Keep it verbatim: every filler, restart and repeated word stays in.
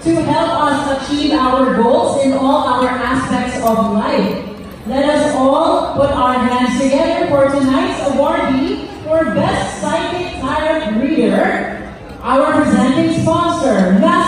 to help us achieve our goals in all our aspects of life. Let us all put our hands together for tonight's awardee for Best Psychic Tarot Reader, our presenting sponsor,